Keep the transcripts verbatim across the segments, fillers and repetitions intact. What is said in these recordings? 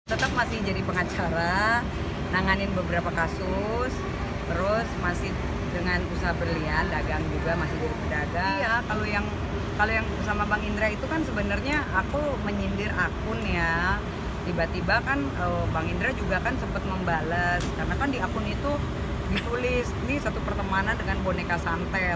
Tetap masih jadi pengacara, nanganin beberapa kasus, terus masih dengan usaha berlian, dagang juga, masih jadi pedagang. Iya, kalau yang kalau yang sama Bang Indra itu kan sebenarnya aku menyindir akun ya. Tiba-tiba kan uh, Bang Indra juga kan sempat membalas karena kan di akun itu ditulis ini satu pertemanan dengan boneka santet.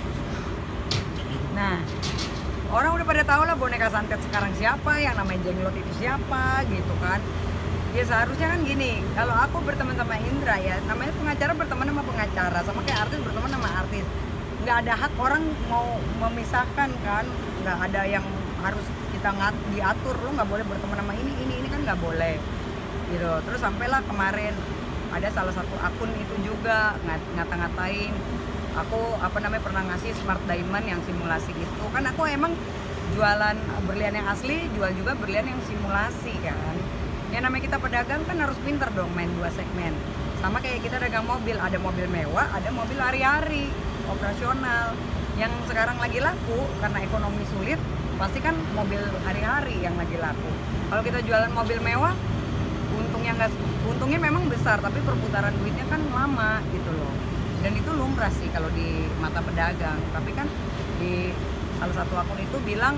Nah, orang udah pada tahu lah boneka santet sekarang siapa, yang namanya Jenglot itu siapa gitu kan. Ya seharusnya kan gini, kalau aku berteman sama Indra ya, namanya pengacara berteman sama pengacara, sama kayak artis berteman sama artis. Nggak ada hak orang mau memisahkan kan, nggak ada yang harus kita ngat diatur, lo nggak boleh berteman sama ini, ini, ini kan nggak boleh gitu. Terus sampailah kemarin ada salah satu akun itu juga ngata-ngatain aku apa namanya pernah ngasih smart diamond yang simulasi itu. Kan aku emang jualan berlian yang asli, jual juga berlian yang simulasi kan. Yang namanya kita pedagang kan harus pinter dong main dua segmen. Sama kayak kita dagang mobil, ada mobil mewah, ada mobil hari-hari, operasional. Yang sekarang lagi laku karena ekonomi sulit, pasti kan mobil hari-hari yang lagi laku. Kalau kita jualan mobil mewah, untungnya nggak, untungnya memang besar, tapi perputaran duitnya kan lama gitu loh. Dan itu lumrah sih kalau di mata pedagang. Tapi kan di salah satu akun itu bilang,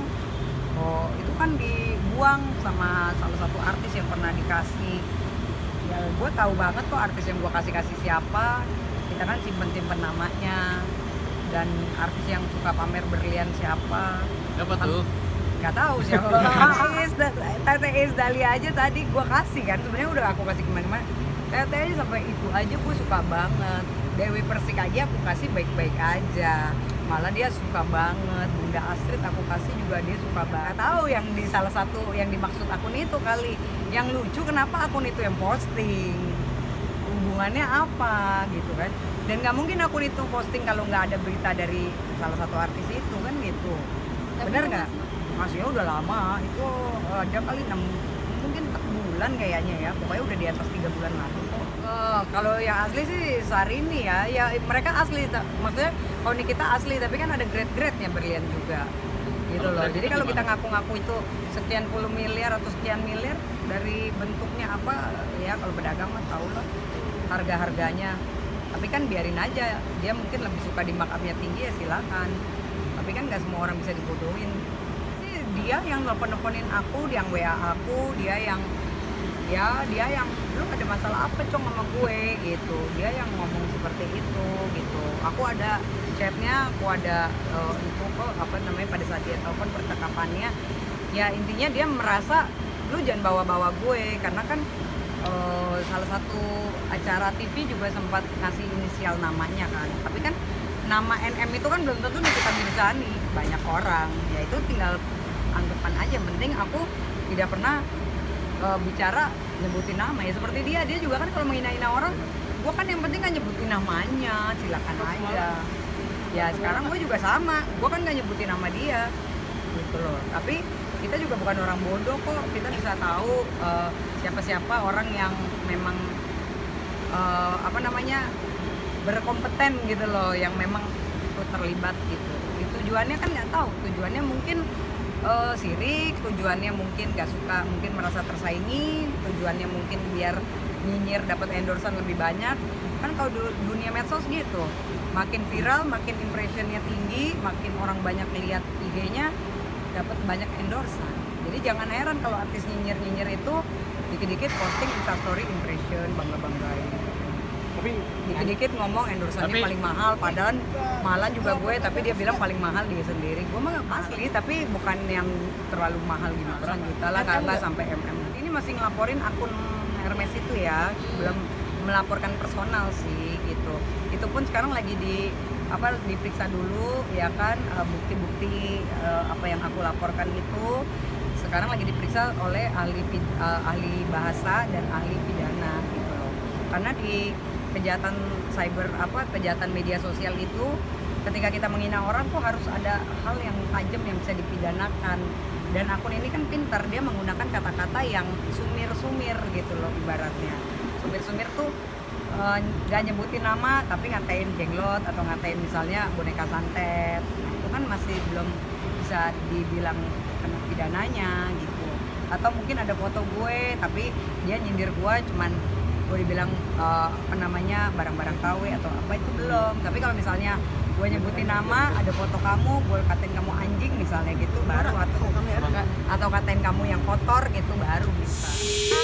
oh itu kan dibuang sama salah satu artis yang pernah dikasih. Ya gue tahu banget kok artis yang gue kasih-kasih siapa. Kita kan simpen-simpen namanya. Dan artis yang suka pamer berlian siapa. Siapa tuh? Gak tahu siapa. Tete Is Dahlia aja tadi gue kasih kan. Sebenarnya udah aku kasih kemana-mana. Tete aja sampai itu aja gue suka banget. Dewi Persik aja aku kasih baik-baik aja. Malah dia suka banget. Bunda Astrid aku kasih juga dia suka banget. Gak tahu yang di salah satu yang dimaksud akun itu kali. Yang lucu kenapa akun itu yang posting, hubungannya apa gitu kan. Dan nggak mungkin akun itu posting kalau nggak ada berita dari salah satu artis itu kan gitu. Bener nggak? Masih udah lama itu ada kali enam mungkin empat bulan kayaknya ya. Pokoknya udah di atas tiga bulan lalu. Uh, kalau yang asli sih Sarini ya, ya mereka asli, maksudnya kalau ini kita asli, tapi kan ada grade-grade-nya berlian juga gitu loh. Jadi kalau kita ngaku-ngaku itu sekian puluh miliar atau sekian miliar dari bentuknya apa ya, kalau pedagang mah tau lah harga-harganya. Tapi kan biarin aja, dia mungkin lebih suka di markupnya tinggi ya silakan. Tapi kan nggak semua orang bisa dibodohin. Sih dia yang nelfon-nelfonin aku, yang W A aku, dia yang ya dia yang lu ada masalah apa cong sama gue gitu, dia yang ngomong seperti itu gitu. Aku ada chatnya, aku ada uh, itu kok apa namanya pada saat dia telepon percakapannya. Ya intinya dia merasa lu jangan bawa-bawa gue karena kan uh, salah satu acara T V juga sempat ngasih inisial namanya kan. Tapi kan nama N M itu kan belum tentu Nikita Mirzani, banyak orang. Ya itu tinggal anggapan aja, penting aku tidak pernah Uh, bicara nyebutin nama ya seperti dia dia juga kan kalau menghina-hina orang, gue kan yang penting kan nyebutin namanya, silakan aja. Ya sekarang gue juga sama, gue kan nggak nyebutin nama dia gitu loh. Tapi kita juga bukan orang bodoh kok, kita bisa tahu uh, siapa-siapa orang yang memang uh, apa namanya berkompeten gitu loh, yang memang terlibat gitu. Tujuannya kan nggak tahu, tujuannya mungkin Uh, sirik, tujuannya mungkin gak suka, mungkin merasa tersaingi, tujuannya mungkin biar nyinyir dapat endorsan lebih banyak. Kan kalau dunia medsos gitu, makin viral, makin impressionnya tinggi, makin orang banyak lihat I G-nya, dapat banyak endorsan. Jadi jangan heran kalau artis nyinyir-nyinyir itu dikit-dikit posting instastory impression, bangga-banggain. Tapi dikit-dikit ngomong endorsannya tapi, paling mahal, padahal mahalan juga gue, tapi dia bilang paling mahal dia sendiri. Gue mah asli, tapi bukan yang terlalu mahal gimana, ratusan juta lah, nggak sampai M M. Ini masih ngelaporin akun Hermes itu ya, belum melaporkan personal sih gitu. Itu pun sekarang lagi di apa diperiksa dulu ya kan, bukti-bukti apa yang aku laporkan itu sekarang lagi diperiksa oleh ahli ahli bahasa dan ahli pidana gitu loh. Karena di kejahatan cyber apa kejahatan media sosial itu ketika kita menghina orang tuh harus ada hal yang tajam yang bisa dipidanakan. Dan akun ini kan pintar, dia menggunakan kata-kata yang sumir-sumir gitu loh ibaratnya. Sumir-sumir tuh uh, gak nyebutin nama tapi ngatain Jenglot atau ngatain misalnya boneka santet. Nah, itu kan masih belum bisa dibilang kena pidananya gitu. atau mungkin ada foto gue tapi dia nyindir gue cuman gue dibilang uh, apa namanya barang-barang K W atau apa itu belum. Tapi kalau misalnya gue nyebutin nama, ada foto kamu, gue katain kamu anjing misalnya gitu baru, atau atau katain kamu yang kotor gitu baru bisa.